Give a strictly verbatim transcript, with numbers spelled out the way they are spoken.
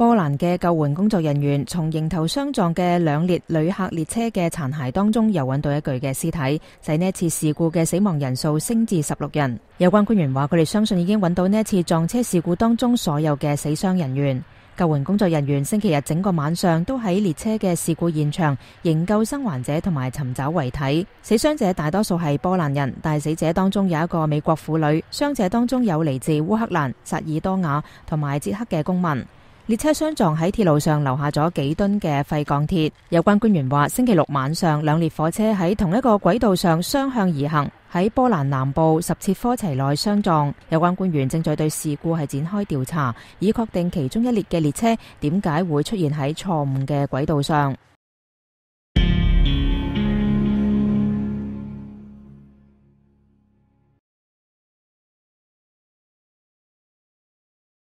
波蘭嘅救援工作人員從迎頭相撞嘅兩列旅客列車嘅殘骸當中又揾到一具嘅屍體，使呢一次事故嘅死亡人數升至十六人。有關官員話，佢哋相信已經揾到呢一次撞車事故當中所有嘅死傷人員。救援工作人員星期日整個晚上都喺列車嘅事故現場營救生還者同埋尋找遺體。死傷者大多數係波蘭人，但死者當中有一個美國婦女，傷者當中有嚟自烏克蘭、薩爾多瓦同埋捷克嘅公民。列車相撞喺鐵路上留下咗幾噸嘅廢鋼鐵。有關官員話，星期六晚上兩列火車喺同一個軌道上雙向而行，喺波蘭南部什切科齊內相撞。有關官員正在對事故係展開調查，以確定其中一列嘅列車點解會出現喺錯誤嘅軌道上。